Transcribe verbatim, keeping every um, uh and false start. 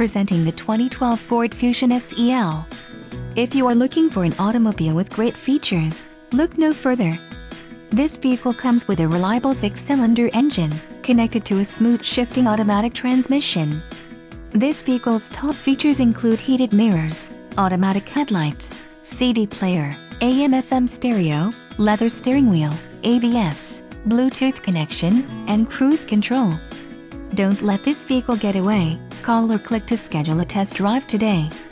Presenting the twenty twelve Ford Fusion S E L. If you are looking for an automobile with great features, look no further. This vehicle comes with a reliable six-cylinder engine, connected to a smooth shifting automatic transmission. This vehicle's top features include heated mirrors, automatic headlights, C D player, A M F M stereo, leather steering wheel, A B S, Bluetooth connection, and cruise control. Don't let this vehicle get away. Call or click to schedule a test drive today.